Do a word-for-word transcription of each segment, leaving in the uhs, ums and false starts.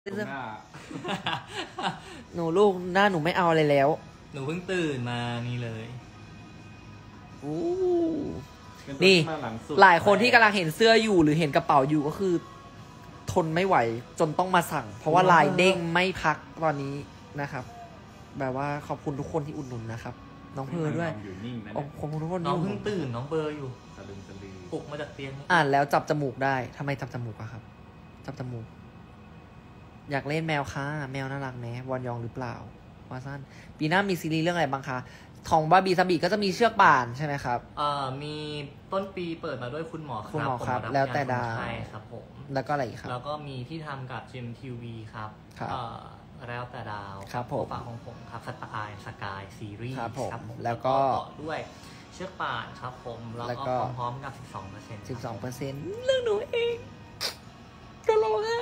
หน้าหนูลูกหน้าหนูไม่เอาอะไรแล้วหนูเพิ่งตื่นมานี่เลยอู้เป็นนี่ตัวหลังสุดหลายคนที่กำลังเห็นเสื้ออยู่หรือเห็นกระเป๋าอยู่ก็คือ ทนไม่ไหวจนต้องมาสั่ง เพราะว่าลายเด้งไม่พักตอนนี้นะครับ แบบว่าขอบคุณทุกคนที่อุดหนุนนะครับ น้องเพอด้วยอยู่นิ่งนะขอบคุณทุกคนน้องที่เพิ่งตื่นน้องเบอร์อยู่สลึมสลือปลุกมาจากเตียงอ่านแล้วจับจมูกได้ทำไมจับจมูกอะครับ จับจมูก อยากเล่นแมวค่ะแมวน่ารักไหมวอนยองหรือเปล่าว่าสั้นปีหน้ามีซีรีส์เรื่องอะไรบ้างคะของบาร์บี้ซับบี้ก็จะมีเชือกป่านใช่ไหมครับเอ่อมีต้นปีเปิดมาด้วยคุณหมอครับคุณหมอครับผแล้วแต่ดาวใช่ครับผมแล้วก็อะไรอีกครับแล้วก็มีที่ทำกับ จี เอ็ม ที วี ครับครับเอ่อแล้วแต่ดาวครับผมฝากของผมครับสไตล์สกายซีรีส์ครับผมครับผมแล้วก็ต่อด้วยเชือกป่านครับผมแล้วแล้วก็ก็พร้อมๆกับ สิบสองเปอร์เซ็นต์สิบสองเปอร์เซ็นต์เรื่องหนูเองจะร้องไห้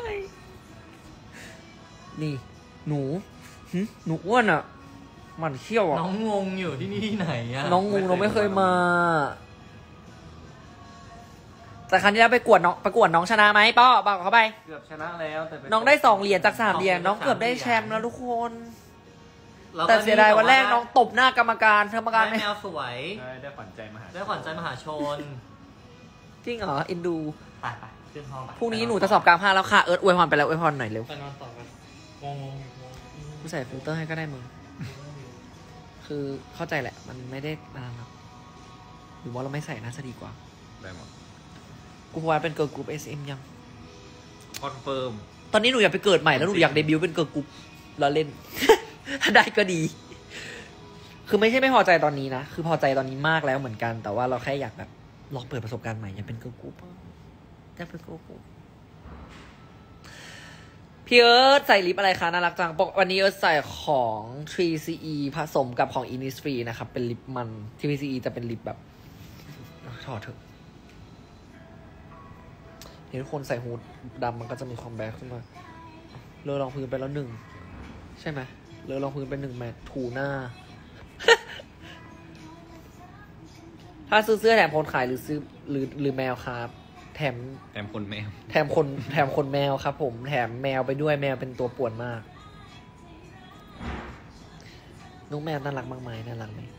นี่ หนูหึหนูอ้วนอ่ะ มันเขี้ยวอ่ะน้องงงอยู่ที่นี่ที่ไหนอะน้องงงเราไม่เคยมา แต่ครั้งที่แล้วไปกวดน้องประกวดน้องชนะไหมป้อบอกเขาไปเกือบชนะแล้วแต่ปน้องได้สองเหรียญจากสามเหรียญน้องเกือบได้แชมป์แล้วทุกคนล้วก็แต่เสียดายวันแรกน้องตบหน้ากรรมการกรรมการได้ไม่แมวสวยได้ได้ขวัญใจมหาได้ขวัญใจมหาชนจริงเหรอเอ็นดูไปไปขึ้นห้องไปพรุ่งนี้หนูจะสอบกลางภาคแล้วค่ะเอิร์ธอวยพรไปแล้วอวยพรหน่อยเร็วไปนอนต่อกันงงงงกูใส่ฟิลเตอร์ให้ก็ได้มึง คือเข้าใจแหละ มันไม่ได้นานหรอกหรือว่าเราไม่ใส่น่าจะดีกว่าได้หมดกูพอเป็นเกิร์ลกรุ๊ปเอสเอ็มยังคอนเฟิร์มตอนนี้หนูอยากไปเกิดใหม่แล้วหนูอยากเดบิวต์เป็นเกิร์ลกรุ๊ปแล้วเล่น ถ้าได้ก็ดี คือไม่ใช่ไม่พอใจตอนนี้นะ คือพอใจตอนนี้มากแล้วเหมือนกัน แต่ว่าเราแค่อยากแบบลองเปิดประสบการณ์ใหม่อยากเป็นเกิร์ลกรุ๊ปอยากเป็นเกิร์ลกรุ๊ปพี่เอิร์ธใส่ลิปอะไรคะน่ารักจังปกวันนี้เอิร์ธใส่ของ ทรี ซี อี ผสมกับของ Innisfree นะครับ เป็นลิปมัน ทรี ซี อี จะเป็นลิปแบบถอดเถอะเห็นทุกคนใส่ฮูดดำมันก็จะมีความแบกขึ้นมาเลอะรองพื้นไปแล้วหนึ่งใช่ไหมเลอะรองพื้นไปหนึ่งแมทถูหน้า ถ้าซื้อเสื้อแถมคนขายหรือซื้อหรือหรือแมวครับแถมแถมคนแมวแถมคนแถมคนแมวครับผมแถมแมวไปด้วยแมวเป็นตัวป่วนมากน้องแมวน่ารักมากไหมน่ารักไหม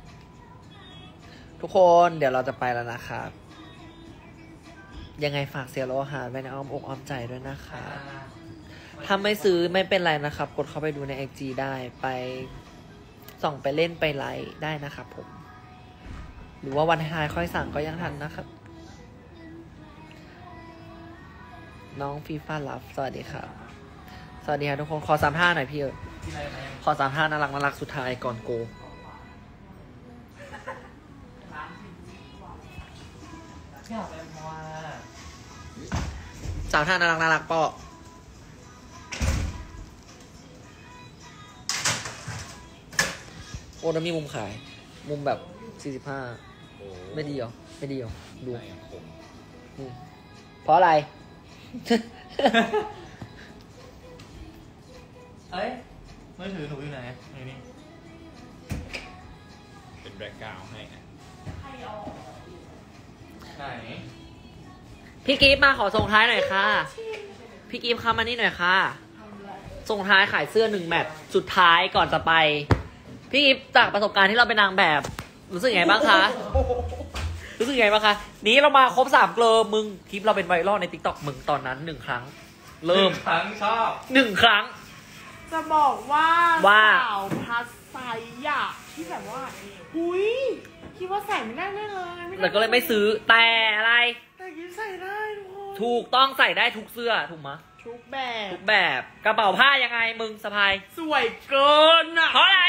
ทุกคนเดี๋ยวเราจะไปแล้วนะครับยังไงฝากเสียโลหะไว้ในอ้อมอกอ้อมใจด้วยนะคะถ้าไม่ซื้อไม่เป็นไรนะครับกดเข้าไปดูใน ไอ จี ได้ไปส่องไปเล่นไปไลค์ได้นะครับผมหรือว่าวันท้ายค่อยสั่งก็ยังทันนะครับน้องฟีฟ่าลับสวัสดีครับสวัสดีครับทุกคนขอสามท่าหน่อยพี่เอิร์ธขอสามท่าน่ารักน่ารักสุดท้ายก่อนโกสามท่าน่ารักน่ารักป้อโอ้แล้วมีมุมขายมุมแบบสี่สิบห้าไม่ดีเหรอไม่ดีเหรอดูอืมเพราะอะไรเอ้ยมือถือหนูอยู่ไหนอยู่นี่เป็นแบล็กกราวด์ให้นะไหนพี่กิฟต์มาขอส่งท้ายหน่อยค่ะพี่กิฟต์เข้ามานี่หน่อยค่ะส่งท้ายขายเสื้อหนึ่งแมตช์สุดท้ายก่อนจะไปพี่กิฟต์จากประสบการณ์ที่เราเป็นนางแบบรู้สึกไงบ้างคะรู้สึกไงบ้างคะนี้เรามาครบสามเกลอมึงคลิปเราเป็นไวรัลใน ติ๊กต็อก มึงตอนนั้นหนึ่งครั้งเริ่มครั้งชอบหนึ่งครั้งจะบอกว่าว่าสาวพลัสไซส์อะที่แบบว่าหุยคิดว่าใส่ไม่ได้แน่เลยไม่ได้แล้วก็เลยไม่ซื้อแต่อะไรแต่กินใส่ได้ทุกคนถูกต้องใส่ได้ทุกเสื้อถูกไหมทุกแบบทุกแบบกระเป๋าผ้ายังไงมึงสะพายสวยเกินอะเพราะอะไร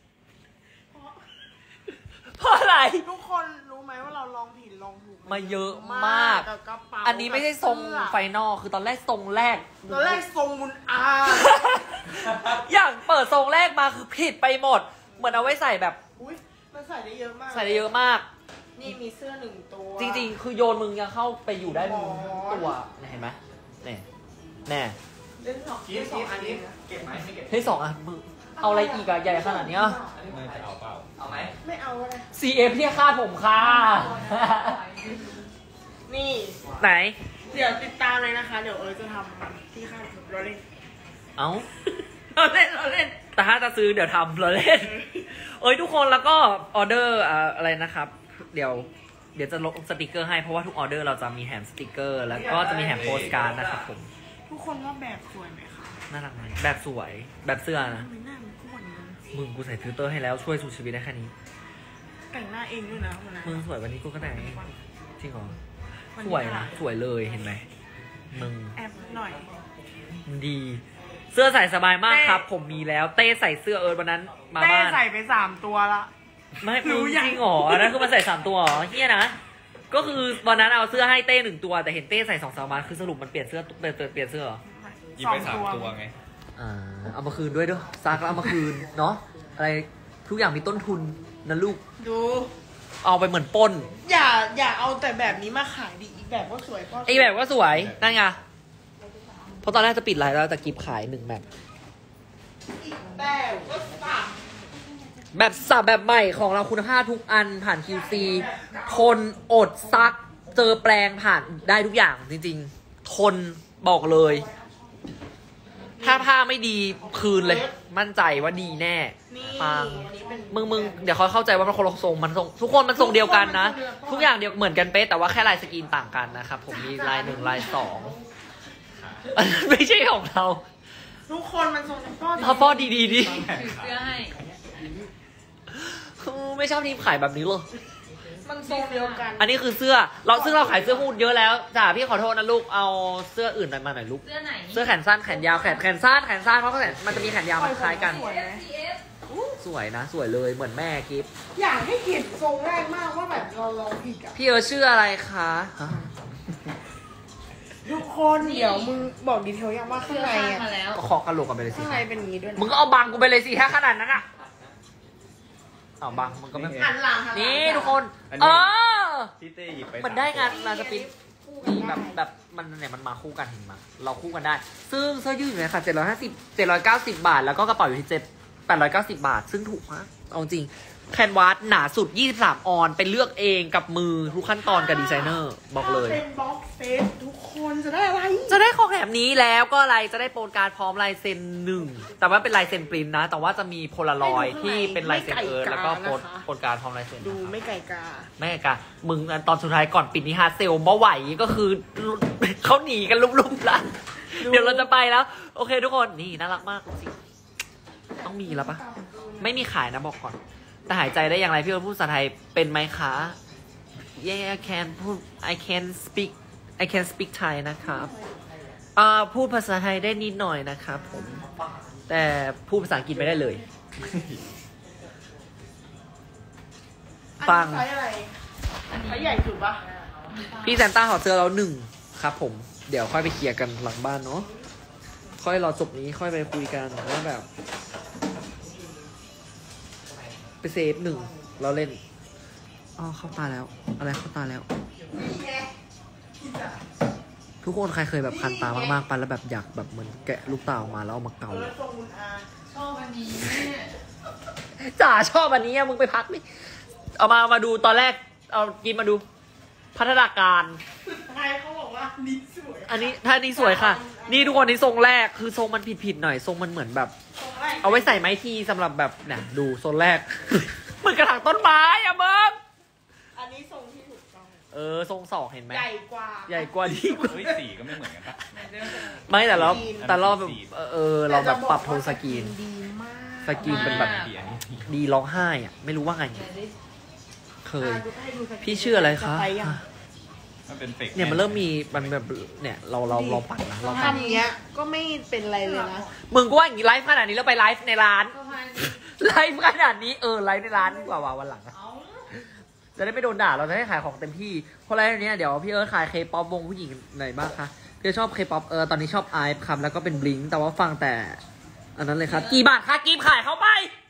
เพราะอะไรทุกคนรู้ไหมว่าเราลองผิดลองถูกมาเยอะมากกับกระเป๋าอันนี้ไม่ใช่ทรงกับเสื้อไฟนอลคือตอนแรกทรงแรกตอนแรกทรงมุนอาอย่างเปิดทรงแรกมาคือผิดไปหมด เหมือนเอาไว้ใส่แบบอุ้ยมันใส่ได้เยอะมากใส่ได้เยอะมากนี่มีเสื้อหนึ่งตัวจริงๆ คือโยนมึงยังเข้าไปอยู่ได้มึงตัวเห็นไหมแน่แน่เล่นสองกิฟต์กิฟต์อันนี้เก็บไหมไม่เก็บเฮ้ยสองอันมึงเอาอะไรอีกอะใหญ่ขนาดเนี้ยไม่จะเอาเปล่าเอาไหมไม่เอาเลยซีเอฟที่คาดผมค่ะนี่ไหนเดี๋ยวติดตามเลยนะคะ เดี๋ยวเอิร์ธจะทำที่ข้างสุดเราเล่นเอ้าเราเล่นเราเล่นแต่ถ้าจะซื้อเดี๋ยวทำเราเล่น เอ้ยทุกคนแล้วก็ออเดอร์อ่าอะไรนะครับ เดี๋ยวเดี๋ยวจะลงสติกเกอร์ให้เพราะว่าทุกออเดอร์เราจะมีแถมสติกเกอร์แล้วก็จะมีแถมโปสการ์ดนะครับผมทุกคนว่าแบบสวยไหมคะน่ารักไหมแบบสวยแบบเสื้อนะทำไมหน้ามันอ้วนนะมึงกูใส่ฟิลเตอร์ให้แล้วช่วยสู้ชีวิตได้แค่นี้แต่งหน้าเองด้วยนะวันนั้นมึงสวยวันนี้กูก็แต่งเองจริงเหรอวันสนี้วยนะสวยเลยเห็นไหมมึงแอบหน่อยดี เสื้อใส่สบายมากเต้ครับ ผมมีแล้วเต้ใส่เสื้อเอิร์ธวันนั้นมาเต้บ้านใส่ไปสามตัวละไม่รู้มึงยังจริงเหรออันนั้นคือมันใส่สามตัวเหรอเฮียนะก็คือวันนั้นเอาเสื้อให้เต้หนึ่งตัวแต่เห็นเต้ใส่สองสามวันคือสรุปมันเปลี่ยนเสื้อเปลี่ยนเปลี่ยนเสื้อเหรอหยิบไปสามตัวไงอ่าเอามาคืนด้วยเด้อซักแล้วเอามาคืนเนาะอะไรทุกอย่างมีต้นทุนนะลูกดูเอาไปเหมือนปล้นอย่าอย่าเอาแต่แบบนี้มาขายดิอีกแบบก็สวยก็สวยไอแบบก็สวยนั่นไงเพราะตอนแรกจะปิดไลน์แล้วแต่กิฟขายหนึ่งแบบอีกแบบก็สับแบบสับแบบใหม่ของเราคุณภาพทุกอันผ่าน คิว ซี ทนอดซักเจอแปลงผ่านได้ทุกอย่างจริงๆ ทนบอกเลย ถ้าผ้าไม่ดีคืนเลย มั่นใจว่าดีแน่นี่ปังอันนี้เป็นมึงมึงเดี๋ยวเขาเข้าใจว่ามันคนละทรงมันทรงทุกคนมันทรงเดียวกันนะ ทุกอย่างเดียวเหมือนกันเป๊ะแต่ว่าแค่ลายสกรีนต่างกันนะครับผมมีลายหนึ่งลายสองอันนั้นไม่ใช่ของเราทุกคนมันทรงพ่อถ้าฟอดีดีดีถือเสื้อให้ไม่ชอบทีมขายแบบนี้เลยมันทรงเดียวกันอันนี้คือเสื้อเราซึ่งเราขายเสื้อฮูดเยอะแล้วจ้าพี่ขอโทษนะลูกเอาเสื้ออื่นมาหน่อยลูกเสื้อไหนเสื้อแขนสั้นแขนยาวแขนแขนสั้นแขนสั้นเพราะแขนมันจะมีแขนยาวมันคล้ายกันสวยไหมสวยนะ สวยเลยเหมือนแม่กิฟอยากให้เห็นทรงแรกมากว่าแบบเราลองผิดอ่ะพี่เออชื่ออะไรคะฮะทุกคนเดี๋ยวมึงบอกดีเทลยังว่าข้างเสื้อในข้างอ่ะมาแล้วก็ขอกระโหลกกันไปเลยสิข้างในเป็นอย่างนี้ด้วยนะมึงก็เอาบังกูไปเลยสิถ้าขนาดนั้นอ่ะเอาบังมันก็ไม่หันหลังหันหลังนี่ทุกคนอันเอนี้อที่เต้หยิบไปมันได้งานสมงานสปินนี่แบบแบบมันเนี่ยมันมาคู่กันเห็นไหมเราคู่กันได้ ซึ่งเสื้อยืดอยู่ในค่ะเจ็ดร้อยห้าสิบเจ็ดร้อยเก้าสิบบาท แล้วก็กระเป๋าอยู่ที่เจ็ดแปดร้อยเก้าสิบบาท ซึ่งถูกมากเอาจริงแคนวาสหนาสุดยี่สิบสามออนเป็นเลือกเองกับมือทุกขั้นตอนกับดีไซเนอร์บอกเลยถ้าเป็นบ็อกเซตทุกคนจะได้อะไรจะได้ของแถมนี้แล้วก็อะไรจะได้โปรการ์ดพร้อมลายเซ็นหนึ่งแต่ว่าเป็นลายเซ็นปรินท์นะ แต่ว่าจะมีโพลารอยด์ที่เป็นลายเซ็นเอิร์ธแล้วก็โปรโปรการ์ดพร้อมลายเซ็นดูนะครับไม่ไก่กาแม่กะมึงตอนสุดท้ายก่อนปิดนิฮาร์ดเซลเมื่อไหวก็คือ เขาหนีกันลุบๆละเดี๋ยวเราจะไปแล้ว โอเคทุกคนนี่น่ารักมากจริงต้องมีแล้วปะไม่มีขายนะบอกก่อน แต่หายใจได้อย่างไรพี่เอิร์ธพูดภาษาไทยเป็นไหมคะ Yeah I can พูด I can speak I can speak Thai นะครับอ่าพูดภาษาไทยได้นิดหน่อยนะครับผม แต่พูดภาษาอังกฤษไม่ได้เลย ฟังอันนี้ไซส์อะไรไซส์ใหญ่สุดปะพี่แซนต้าขอเสื้อเราหนึ่งครับผม เดี๋ยวค่อยไปเคลียร์กันหลังบ้านเนาะ ค่อยรอจบนี้ค่อยไปคุยกันว่าแบบ ไปเซฟหนึ่งเราเล่นอ๋อเข้าตาแล้ว อะไรเข้าตาแล้ว ทุกคนใครเคยแบบคันตามากๆไปแล้วแบบอยากแบบเหมือนแกะลูกตาออกมาแล้วเอามาเกาเออทรงคุณอาชอบอันนี้จ๋าชอบอันนี้อะมึงไปพักดิเอามามาดูตอนแรกเอากินมาดู พัฒนาการใครเขาบอกว่านี่สวยอันนี้ถ้านี้สวยค่ะ นี่ทุกคนนี่ทรงแรกคือทรงมันผิดๆหน่อยทรงมันเหมือนแบบทรงแรกเอาไว้ใส่ไม้ทีสำหรับแบบเนี่ยดูทรงแรก เหมือนกระถางต้นไม้อะเบิ้งอันนี้ทรงที่ถูกต้องเออทรงสองเห็นไหมใหญ่กว่าใหญ่กว่าที่เฮ้ยสีก็ไม่เหมือนกันปะไม่แต่เราสกรีนแต่เราแบบเออเออเราแบบปรับโทนสกรีนดีมากสกรีนเป็นแบบสีอันนี้สีดีร้องไห้อะไม่รู้ว่าไง เคยอ่ะดูให้ดูสกรีนพี่ชื่ออะไรคะจไปยังมันเป็นเฟกเนี่ยมันเริ่มมีมันแบบเนี่ยเราเราเราปั่นนะเราปั่นทำอย่างเงี้ยก็ไม่เป็นไรเลยนะมึงก็ว่าอย่างนี้ไลฟ์ขนาดนี้แล้วไปไลฟ์ในร้านก็พันไลฟ์ขนาดนี้เออไลฟ์ในร้านดีกว่าว่ะวันหลังอะเอาจะได้ไม่โดนด่าเราจะได้ขายของเต็มที่เพราะอะไรเนี้ยเดี๋ยวพี่เอิร์ธขายเคป๊อปวงผู้หญิงไหนบ้างคะพี่เอิร์ธชอบเคป๊อปเออตอนนี้ชอบไอฟ์ครับแล้วก็เป็นบลิงแต่ว่าฟังแต่อันนั้นเลยครับกี่บาทคะกีบขายเข้าไป